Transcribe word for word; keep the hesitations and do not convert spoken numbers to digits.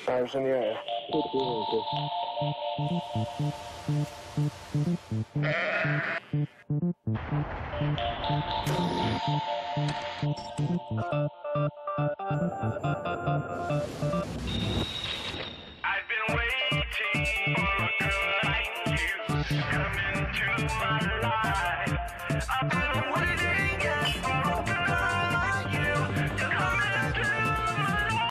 Arms in the air. I've been waiting for a girl like you to come into my life. I've been waiting, yes, for a girl